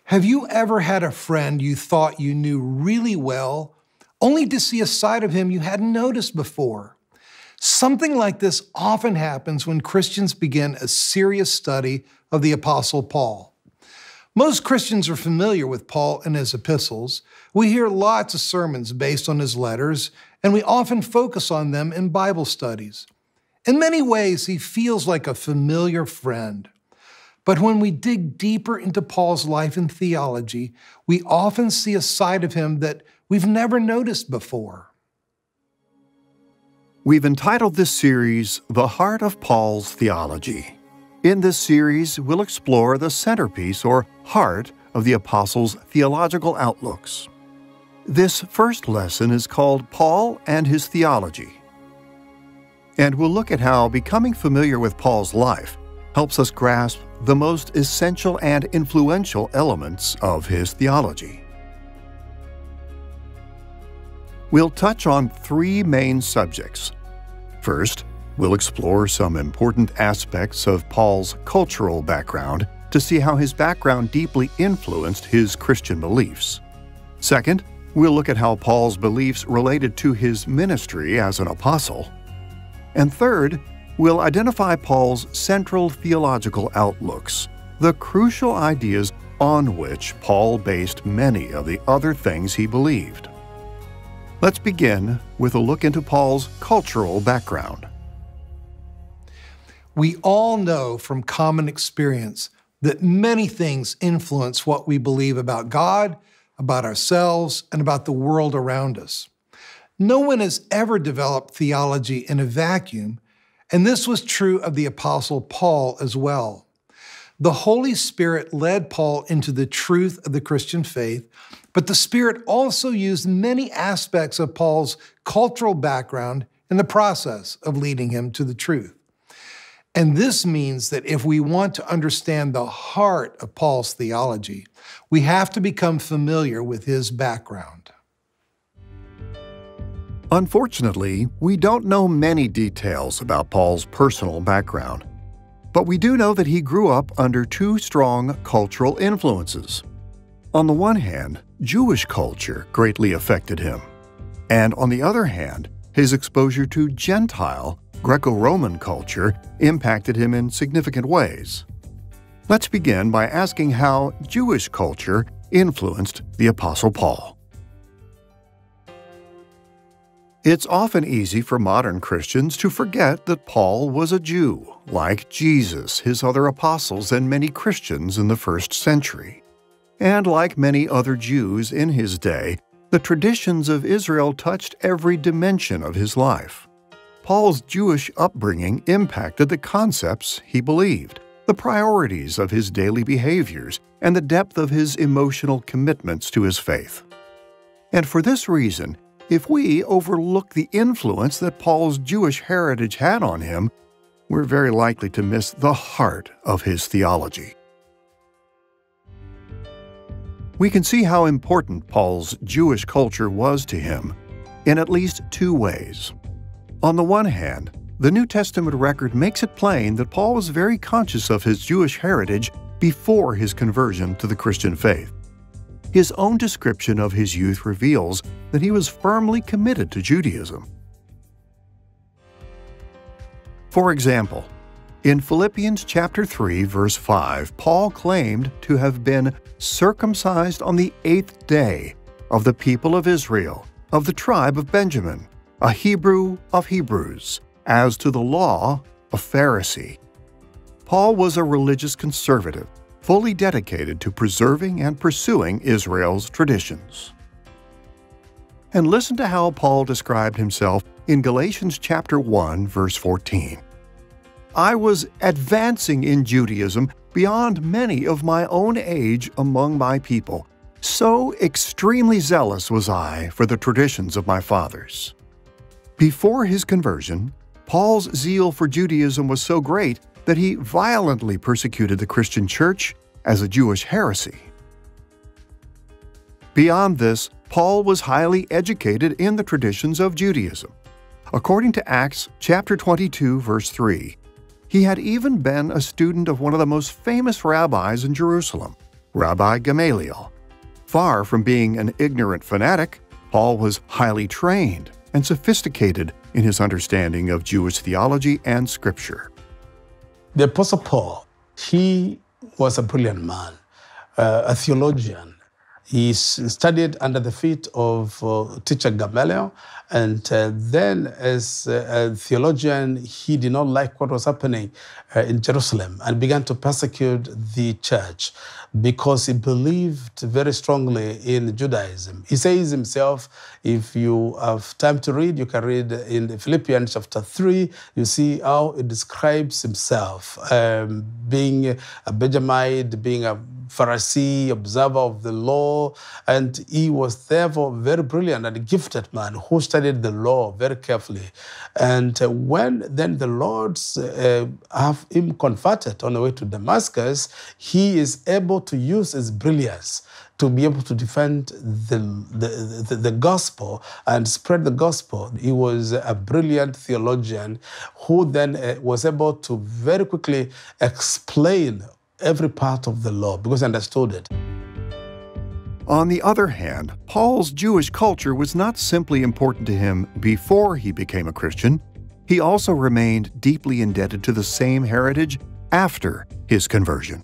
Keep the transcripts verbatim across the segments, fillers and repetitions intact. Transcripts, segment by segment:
Have you ever had a friend you thought you knew really well, only to see a side of him you hadn't noticed before? Something like this often happens when Christians begin a serious study of the Apostle Paul. Most Christians are familiar with Paul and his epistles. We hear lots of sermons based on his letters, and we often focus on them in Bible studies. In many ways, he feels like a familiar friend. But when we dig deeper into Paul's life and theology, we often see a side of him that we've never noticed before. We've entitled this series, The Heart of Paul's Theology. In this series, we'll explore the centerpiece or heart of the Apostle's theological outlooks. This first lesson is called Paul and His Theology. And we'll look at how becoming familiar with Paul's life helps us grasp the most essential and influential elements of his theology. We'll touch on three main subjects. First, we'll explore some important aspects of Paul's cultural background to see how his background deeply influenced his Christian beliefs. Second, we'll look at how Paul's beliefs related to his ministry as an apostle. And third, we'll identify Paul's central theological outlooks, the crucial ideas on which Paul based many of the other things he believed. Let's begin with a look into Paul's cultural background. We all know from common experience that many things influence what we believe about God, about ourselves, and about the world around us. No one has ever developed theology in a vacuum, and this was true of the Apostle Paul as well. The Holy Spirit led Paul into the truth of the Christian faith, but the Spirit also used many aspects of Paul's cultural background in the process of leading him to the truth. And this means that if we want to understand the heart of Paul's theology, we have to become familiar with his background. Unfortunately, we don't know many details about Paul's personal background, but we do know that he grew up under two strong cultural influences. On the one hand, Jewish culture greatly affected him, and on the other hand, his exposure to Gentile, Greco-Roman culture impacted him in significant ways. Let's begin by asking how Jewish culture influenced the Apostle Paul. It's often easy for modern Christians to forget that Paul was a Jew, like Jesus, his other apostles, and many Christians in the first century. And like many other Jews in his day, the traditions of Israel touched every dimension of his life. Paul's Jewish upbringing impacted the concepts he believed, the priorities of his daily behaviors, and the depth of his emotional commitments to his faith. And for this reason, if we overlook the influence that Paul's Jewish heritage had on him, we're very likely to miss the heart of his theology. We can see how important Paul's Jewish culture was to him in at least two ways. On the one hand, the New Testament record makes it plain that Paul was very conscious of his Jewish heritage before his conversion to the Christian faith. His own description of his youth reveals that he was firmly committed to Judaism. For example, in Philippians chapter three, verse five, Paul claimed to have been circumcised on the eighth day of the people of Israel, of the tribe of Benjamin, a Hebrew of Hebrews, as to the law, a Pharisee. Paul was a religious conservative, fully dedicated to preserving and pursuing Israel's traditions. And listen to how Paul described himself in Galatians chapter one, verse fourteen. I was advancing in Judaism beyond many of my own age among my people. So extremely zealous was I for the traditions of my fathers. Before his conversion, Paul's zeal for Judaism was so great that he violently persecuted the Christian church as a Jewish heresy. Beyond this, Paul was highly educated in the traditions of Judaism. According to Acts chapter twenty-two, verse three, he had even been a student of one of the most famous rabbis in Jerusalem, Rabbi Gamaliel. Far from being an ignorant fanatic, Paul was highly trained and sophisticated in his understanding of Jewish theology and Scripture. The Apostle Paul, he was a brilliant man, uh, a theologian. He studied under the feet of uh, teacher Gamaliel, and uh, then as a theologian, he did not like what was happening uh, in Jerusalem and began to persecute the church because he believed very strongly in Judaism. He says himself, if you have time to read, you can read in Philippians chapter three, you see how it describes himself, um, being a Benjamite, being a Pharisee, observer of the law, and he was therefore very brilliant and gifted man who studied the law very carefully. And uh, when then the Lord uh, have him converted on the way to Damascus, he is able to use his brilliance to be able to defend the, the, the, the gospel and spread the gospel. He was a brilliant theologian who then uh, was able to very quickly explain every part of the law because he understood it. On the other hand, Paul's Jewish culture was not simply important to him before he became a Christian. He also remained deeply indebted to the same heritage after his conversion.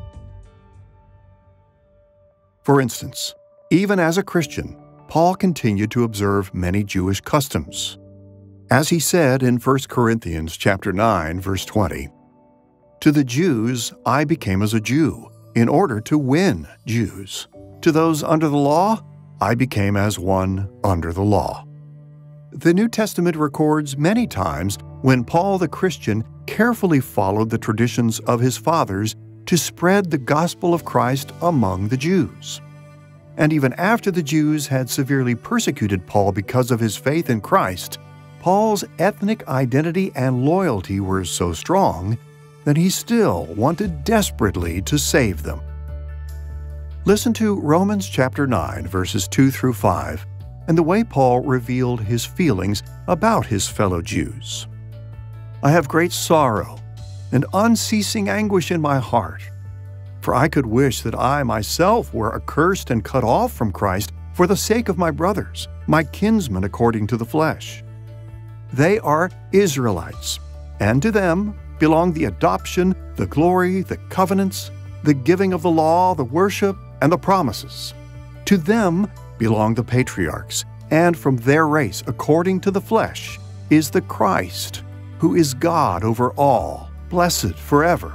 For instance, even as a Christian, Paul continued to observe many Jewish customs. As he said in First Corinthians chapter nine, verse twenty, "To the Jews I became as a Jew, in order to win Jews. To those under the law, I became as one under the law." The New Testament records many times when Paul the Christian carefully followed the traditions of his fathers to spread the gospel of Christ among the Jews. And even after the Jews had severely persecuted Paul because of his faith in Christ, Paul's ethnic identity and loyalty were so strong that he still wanted desperately to save them. Listen to Romans chapter nine, verses two through five, and the way Paul revealed his feelings about his fellow Jews. "I have great sorrow and unceasing anguish in my heart, for I could wish that I myself were accursed and cut off from Christ for the sake of my brothers, my kinsmen according to the flesh. They are Israelites, and to them belong the adoption, the glory, the covenants, the giving of the law, the worship, and the promises. To them belong the patriarchs, and from their race, according to the flesh, is the Christ, who is God over all, blessed forever."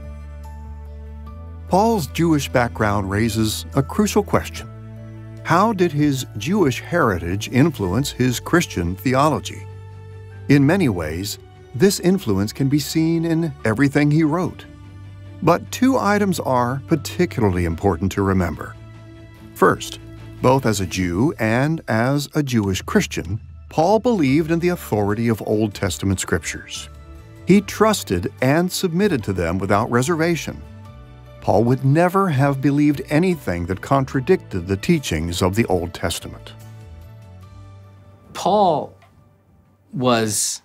Paul's Jewish background raises a crucial question. How did his Jewish heritage influence his Christian theology? In many ways, this influence can be seen in everything he wrote. But two items are particularly important to remember. First, both as a Jew and as a Jewish Christian, Paul believed in the authority of Old Testament scriptures. He trusted and submitted to them without reservation. Paul would never have believed anything that contradicted the teachings of the Old Testament. Paul was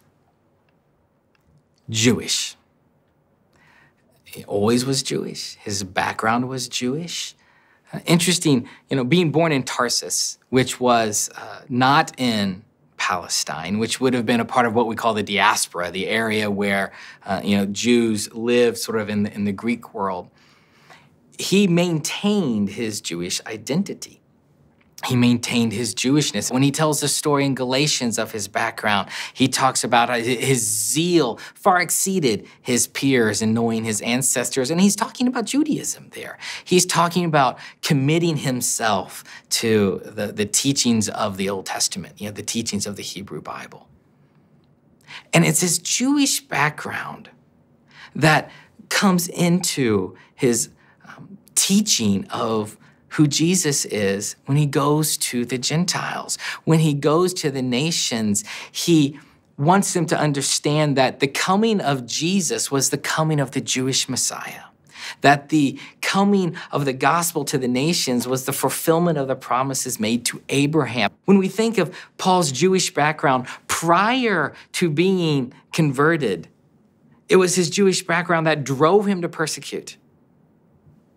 Jewish. He always was Jewish. His background was Jewish. Uh, interesting, you know, being born in Tarsus, which was uh, not in Palestine, which would have been a part of what we call the diaspora, the area where, uh, you know, Jews lived sort of in the, in the Greek world. He maintained his Jewish identity. He maintained his Jewishness. When he tells the story in Galatians of his background, he talks about his zeal far exceeded his peers in knowing his ancestors. And he's talking about Judaism there. He's talking about committing himself to the, the teachings of the Old Testament, you know, the teachings of the Hebrew Bible. And it's his Jewish background that comes into his um, teaching of who Jesus is when he goes to the Gentiles. When he goes to the nations, he wants them to understand that the coming of Jesus was the coming of the Jewish Messiah, that the coming of the gospel to the nations was the fulfillment of the promises made to Abraham. When we think of Paul's Jewish background prior to being converted, it was his Jewish background that drove him to persecute.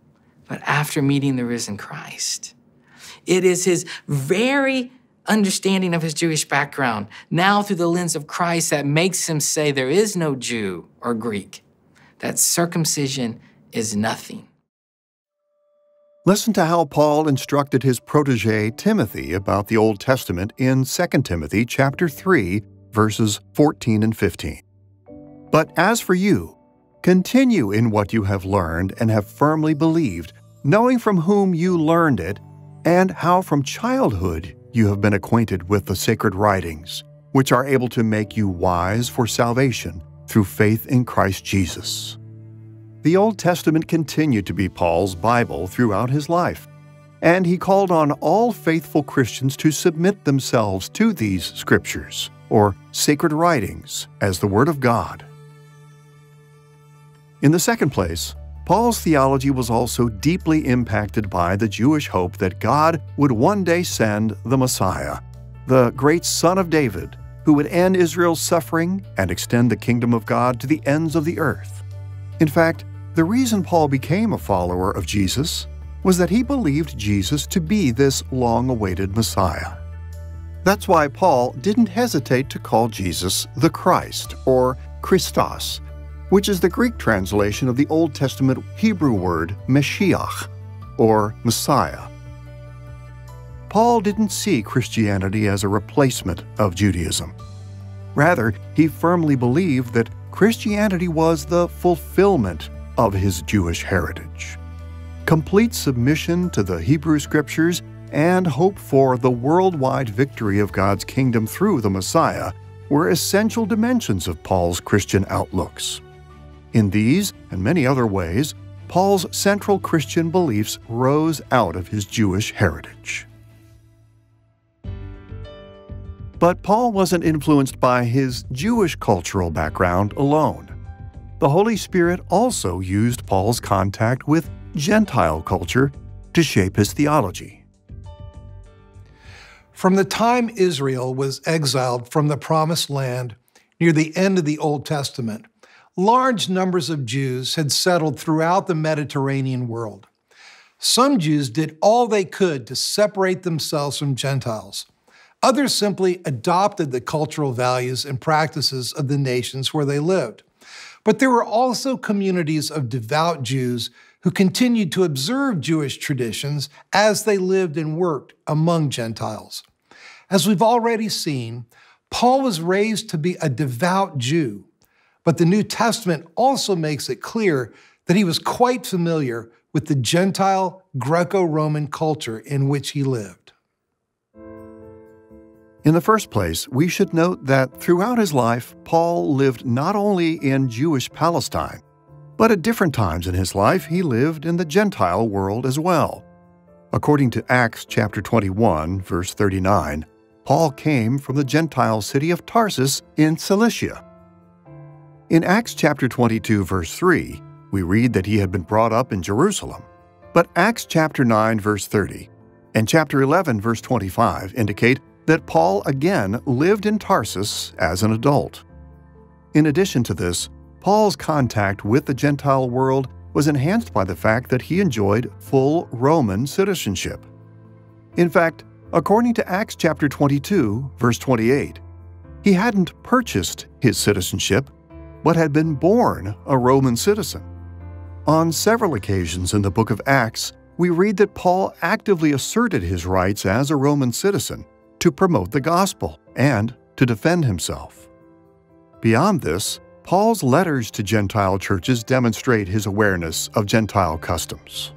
but after meeting the risen Christ. It is his very understanding of his Jewish background, now through the lens of Christ, that makes him say there is no Jew or Greek, that circumcision is nothing. Listen to how Paul instructed his protege Timothy about the Old Testament in Second Timothy chapter three, verses fourteen and fifteen. But as for you, continue in what you have learned and have firmly believed, knowing from whom you learned it, and how from childhood you have been acquainted with the sacred writings, which are able to make you wise for salvation through faith in Christ Jesus. The Old Testament continued to be Paul's Bible throughout his life, and he called on all faithful Christians to submit themselves to these scriptures, or sacred writings, as the Word of God. In the second place, Paul's theology was also deeply impacted by the Jewish hope that God would one day send the Messiah, the great Son of David, who would end Israel's suffering and extend the kingdom of God to the ends of the earth. In fact, the reason Paul became a follower of Jesus was that he believed Jesus to be this long-awaited Messiah. That's why Paul didn't hesitate to call Jesus the Christ, or Christos, which is the Greek translation of the Old Testament Hebrew word Mashiach, or Messiah. Paul didn't see Christianity as a replacement of Judaism. Rather, he firmly believed that Christianity was the fulfillment of his Jewish heritage. Complete submission to the Hebrew Scriptures and hope for the worldwide victory of God's kingdom through the Messiah were essential dimensions of Paul's Christian outlooks. In these and many other ways, Paul's central Christian beliefs rose out of his Jewish heritage. But Paul wasn't influenced by his Jewish cultural background alone. The Holy Spirit also used Paul's contact with Gentile culture to shape his theology. From the time Israel was exiled from the Promised Land near the end of the Old Testament, large numbers of Jews had settled throughout the Mediterranean world. Some Jews did all they could to separate themselves from Gentiles. Others simply adopted the cultural values and practices of the nations where they lived. But there were also communities of devout Jews who continued to observe Jewish traditions as they lived and worked among Gentiles. As we've already seen, Paul was raised to be a devout Jew, but the New Testament also makes it clear that he was quite familiar with the Gentile Greco-Roman culture in which he lived. In the first place, we should note that throughout his life, Paul lived not only in Jewish Palestine, but at different times in his life, he lived in the Gentile world as well. According to Acts chapter twenty-one, verse thirty-nine, Paul came from the Gentile city of Tarsus in Cilicia. In Acts chapter twenty-two, verse three, we read that he had been brought up in Jerusalem. But Acts chapter nine, verse thirty, and chapter eleven, verse twenty-five indicate that Paul again lived in Tarsus as an adult. In addition to this, Paul's contact with the Gentile world was enhanced by the fact that he enjoyed full Roman citizenship. In fact, according to Acts chapter twenty-two, verse twenty-eight, he hadn't purchased his citizenship, but had been born a Roman citizen. On several occasions in the book of Acts, we read that Paul actively asserted his rights as a Roman citizen to promote the gospel and to defend himself. Beyond this, Paul's letters to Gentile churches demonstrate his awareness of Gentile customs.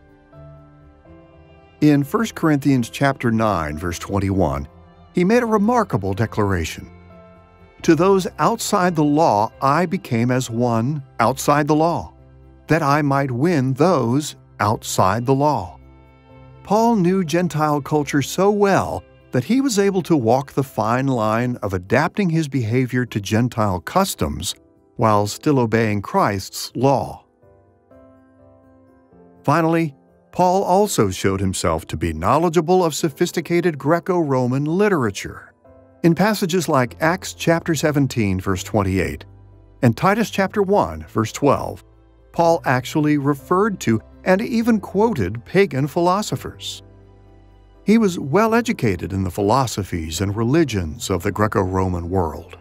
In First Corinthians chapter nine, verse twenty-one, he made a remarkable declaration. To those outside the law, I became as one outside the law, that I might win those outside the law. Paul knew Gentile culture so well that he was able to walk the fine line of adapting his behavior to Gentile customs while still obeying Christ's law. Finally, Paul also showed himself to be knowledgeable of sophisticated Greco-Roman literature. In passages like Acts chapter seventeen, verse twenty-eight, and Titus chapter one, verse twelve, Paul actually referred to and even quoted pagan philosophers. He was well educated in the philosophies and religions of the Greco-Roman world.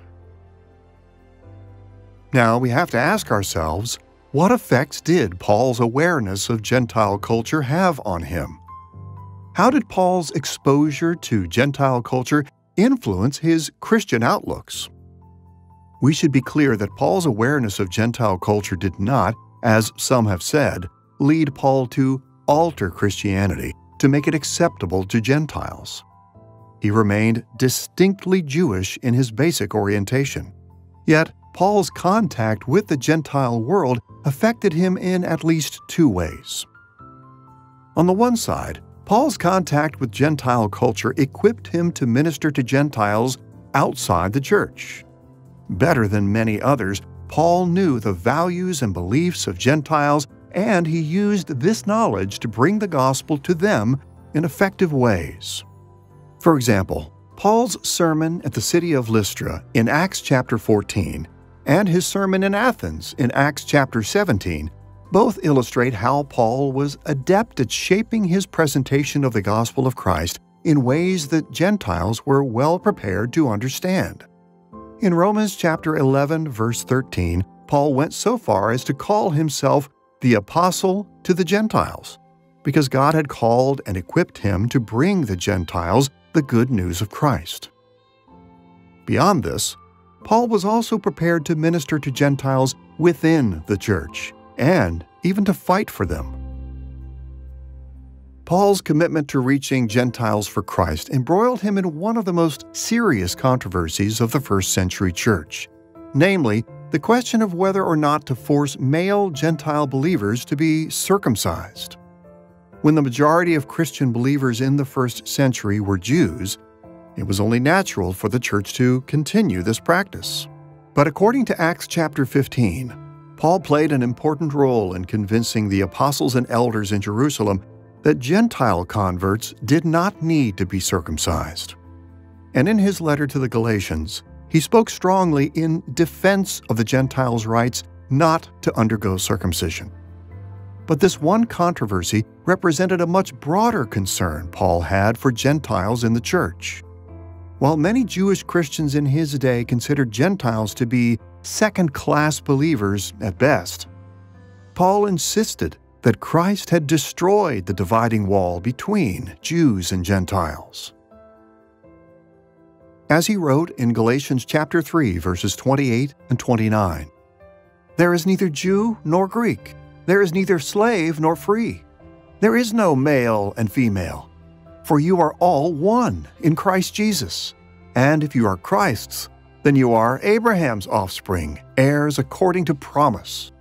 Now, we have to ask ourselves, what effects did Paul's awareness of Gentile culture have on him? How did Paul's exposure to Gentile culture influence his Christian outlooks? We should be clear that Paul's awareness of Gentile culture did not, as some have said, lead Paul to alter Christianity to make it acceptable to Gentiles. He remained distinctly Jewish in his basic orientation. Yet, Paul's contact with the Gentile world affected him in at least two ways. On the one side, Paul's contact with Gentile culture equipped him to minister to Gentiles outside the church. Better than many others, Paul knew the values and beliefs of Gentiles, and he used this knowledge to bring the gospel to them in effective ways. For example, Paul's sermon at the city of Lystra in Acts chapter fourteen and his sermon in Athens in Acts chapter seventeen both illustrate how Paul was adept at shaping his presentation of the gospel of Christ in ways that Gentiles were well prepared to understand. In Romans chapter eleven, verse thirteen, Paul went so far as to call himself the apostle to the Gentiles, because God had called and equipped him to bring the Gentiles the good news of Christ. Beyond this, Paul was also prepared to minister to Gentiles within the church, and even to fight for them. Paul's commitment to reaching Gentiles for Christ embroiled him in one of the most serious controversies of the first century church, namely, the question of whether or not to force male Gentile believers to be circumcised. When the majority of Christian believers in the first century were Jews, it was only natural for the church to continue this practice. But according to Acts chapter fifteen, Paul played an important role in convincing the apostles and elders in Jerusalem that Gentile converts did not need to be circumcised. And in his letter to the Galatians, he spoke strongly in defense of the Gentiles' rights not to undergo circumcision. But this one controversy represented a much broader concern Paul had for Gentiles in the church. While many Jewish Christians in his day considered Gentiles to be second-class believers at best, Paul insisted that Christ had destroyed the dividing wall between Jews and Gentiles. As he wrote in Galatians chapter three, verses twenty-eight and twenty-nine, "There is neither Jew nor Greek, there is neither slave nor free, there is no male and female, for you are all one in Christ Jesus. And if you are Christ's, then you are Abraham's offspring, heirs according to promise."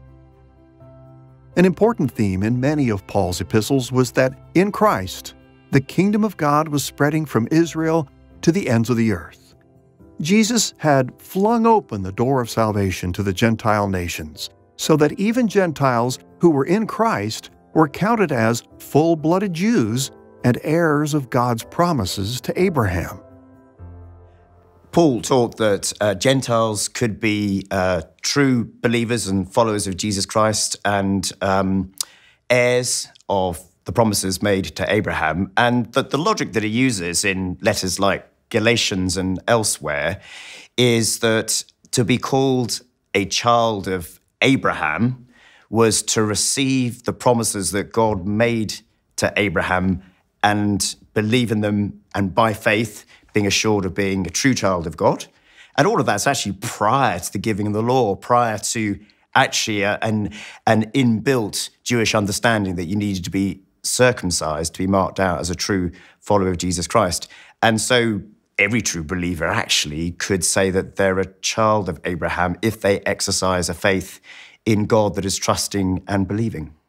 An important theme in many of Paul's epistles was that in Christ, the kingdom of God was spreading from Israel to the ends of the earth. Jesus had flung open the door of salvation to the Gentile nations, so that even Gentiles who were in Christ were counted as full-blooded Jews and heirs of God's promises to Abraham. Paul taught that uh, Gentiles could be uh, true believers and followers of Jesus Christ and um, heirs of the promises made to Abraham, and that the logic that he uses in letters like Galatians and elsewhere is that to be called a child of Abraham was to receive the promises that God made to Abraham and believe in them, and by faith being assured of being a true child of God. And all of that's actually prior to the giving of the law, prior to actually a, an, an inbuilt Jewish understanding that you needed to be circumcised to be marked out as a true follower of Jesus Christ. And so every true believer actually could say that they're a child of Abraham if they exercise a faith in God that is trusting and believing.